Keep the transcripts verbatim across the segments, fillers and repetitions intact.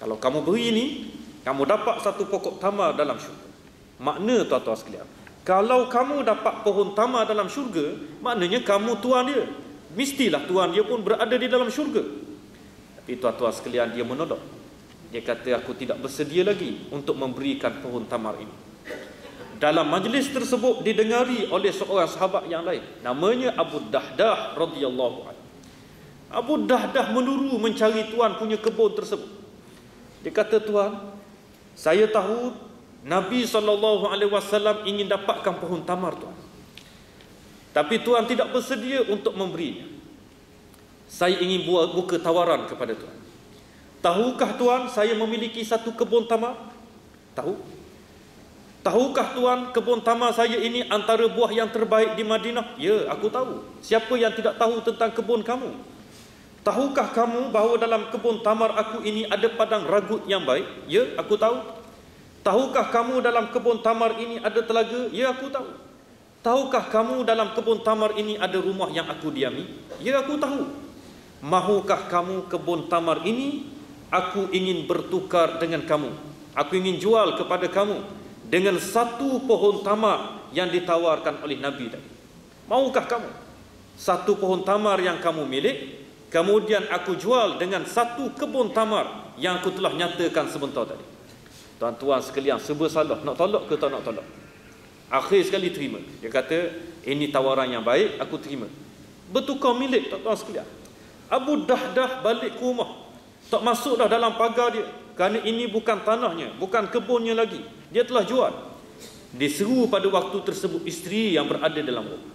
Kalau kamu beri ini, kamu dapat satu pokok tamar dalam syurga. Makna tuan-tuan sekalian, kalau kamu dapat pohon tamar dalam syurga, maknanya kamu tuan dia. Mestilah tuan dia pun berada di dalam syurga. Tapi tuan-tuan sekalian, dia menolak. Dia kata, aku tidak bersedia lagi untuk memberikan pohon tamar ini. Dalam majlis tersebut didengari oleh seorang sahabat yang lain, namanya Abu Dahdah radhiyallahu anhu. Abu Dahdah menuru mencari tuan punya kebun tersebut. Dia kata, tuan, saya tahu Nabi sallallahu alaihi wasallam ingin dapatkan pohon tamar tuan. Tapi tuan tidak bersedia untuk memberinya. Saya ingin buat buka tawaran kepada tuan. Tahukah tuan saya memiliki satu kebun tamar? Tahu? Tahukah tuan kebun tamar saya ini antara buah yang terbaik di Madinah? Ya, aku tahu. Siapa yang tidak tahu tentang kebun kamu? Tahukah kamu bahawa dalam kebun tamar aku ini ada padang ragut yang baik? Ya, aku tahu. Tahukah kamu dalam kebun tamar ini ada telaga? Ya, aku tahu. Tahukah kamu dalam kebun tamar ini ada rumah yang aku diami? Ya, aku tahu. Mahukah kamu kebun tamar ini aku ingin bertukar dengan kamu? Aku ingin jual kepada kamu dengan satu pohon tamar yang ditawarkan oleh Nabi tadi. Maukah kamu? Satu pohon tamar yang kamu milik, kemudian aku jual dengan satu kebun tamar yang aku telah nyatakan sebentar tadi. Tuan-tuan sekalian, serba salah. Nak tolak ke tak nak tolak? Akhir sekali terima. Dia kata, ini tawaran yang baik, aku terima. Bertukar milik, tuan-tuan sekalian. Abu Dahdah balik ke rumah. Tak masuk dah dalam pagar dia. Kerana ini bukan tanahnya, bukan kebunnya lagi. Dia telah jual. Diseru pada waktu tersebut isteri yang berada dalam rumah.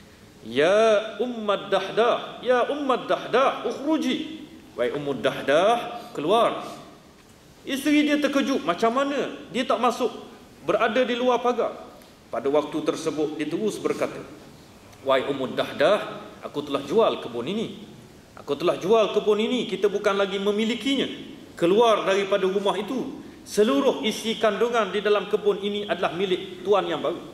Ya Ummad Dahdah, ya Ummad Dahdah, ukhruji. Wahai Ummad Dahdah, keluar. Isteri dia terkejut, macam mana dia tak masuk, berada di luar pagar. Pada waktu tersebut dia terus berkata, wahai Ummad Dahdah, aku telah jual kebun ini. Aku telah jual kebun ini, kita bukan lagi memilikinya. Keluar daripada rumah itu. Seluruh isi kandungan di dalam kebun ini adalah milik tuan yang baru.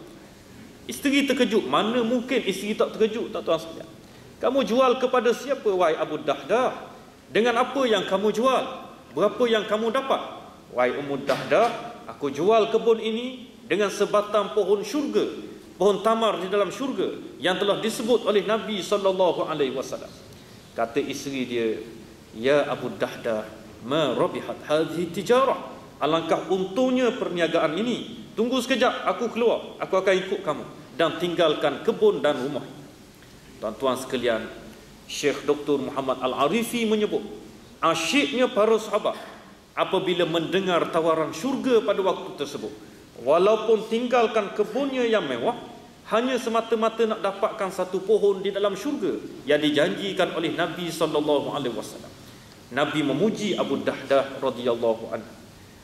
Isteri terkejut. Mana mungkin isteri tak terkejut, tak tuan sekalian? Kamu jual kepada siapa, wahai Abu Dahdah? Dengan apa yang kamu jual? Berapa yang kamu dapat? Wahai Ummu Dahdah, aku jual kebun ini dengan sebatang pohon syurga, pohon tamar di dalam syurga yang telah disebut oleh Nabi sallallahu alaihi wasallam. Kata isteri dia, ya Abu Dahdah, ma rabihat hadhihi tijarah. Alangkah untungnya perniagaan ini. Tunggu sekejap, aku keluar, aku akan ikut kamu dan tinggalkan kebun dan rumah. Tuan-tuan sekalian, Syekh Doktor Muhammad Al-Arifi menyebut, asyiknya para sahabat apabila mendengar tawaran syurga pada waktu tersebut, walaupun tinggalkan kebunnya yang mewah, hanya semata-mata nak dapatkan satu pohon di dalam syurga yang dijanjikan oleh Nabi sallallahu alaihi wasallam. Nabi memuji Abu Dahdah radhiyallahu anhu.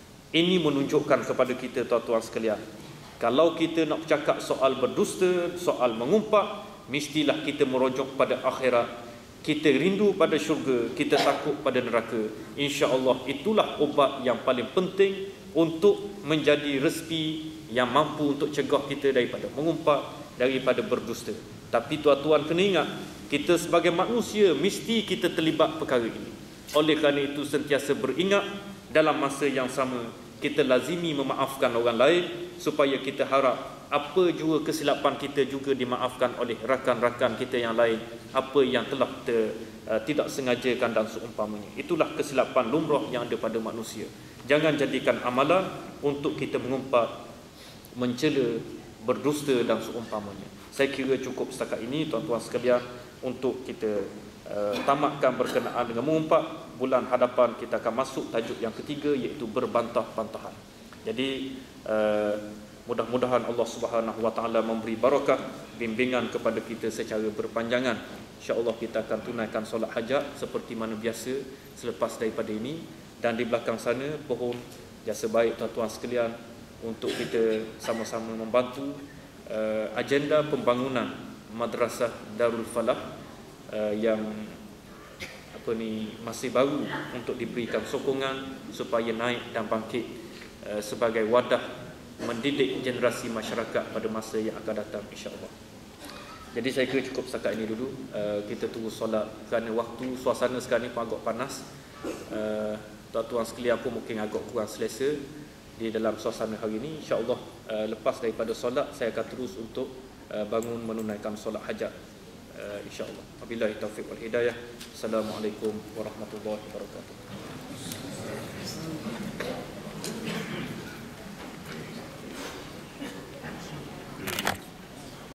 Ini menunjukkan kepada kita, tuan-tuan sekalian, kalau kita nak bercakap soal berdusta, soal mengumpat, mestilah kita merujuk pada akhirat. Kita rindu pada syurga, kita takut pada neraka. Insya-Allah itulah ubat yang paling penting untuk menjadi respi yang mampu untuk cegah kita daripada mengumpat, daripada berdusta. Tapi tuan-tuan kena ingat, kita sebagai manusia mesti kita terlibat perkara ini. Oleh kerana itu sentiasa beringat, dalam masa yang sama kita lazimi memaafkan orang lain, supaya kita harap apa juga kesilapan kita juga dimaafkan oleh rakan-rakan kita yang lain, apa yang telah ter, uh, tidak sengajakan dan seumpamanya. Itulah kesilapan lumrah yang ada pada manusia. Jangan jadikan amalan untuk kita mengumpat, mencela, berdusta dan seumpamanya. Saya kira cukup setakat ini, tuan-tuan sekalian, untuk kita uh, tamatkan berkenaan dengan mengumpat. Bulan hadapan kita akan masuk tajuk yang ketiga, iaitu berbantah-bantahan. Jadi uh, mudah-mudahan Allah Subhanahu wa taala memberi barakah, bimbingan kepada kita secara berpanjangan. Insya-Allah kita akan tunaikan solat hajat seperti mana biasa selepas daripada ini. Dan di belakang sana pohon jasa baik tuan-tuan sekalian, untuk kita sama-sama membantu uh, agenda pembangunan Madrasah Darul Falah uh, yang apa ni masih baru, untuk diberikan sokongan supaya naik dan bangkit uh, sebagai wadah mendidik generasi masyarakat pada masa yang akan datang, insya-Allah. Jadi saya kira cukup setakat ini dulu. Uh, kita tunggu solat kerana waktu, suasana sekarang ni pun agak panas. Uh, tuan-tuan sekalian pun mungkin agak kurang selesa di dalam suasana hari ini. InsyaAllah uh, lepas daripada solat saya akan terus untuk uh, bangun menunaikan solat hajat, uh, insyaAllah. Wabillahi taufiq wal hidayah. Assalamualaikum warahmatullahi wabarakatuh.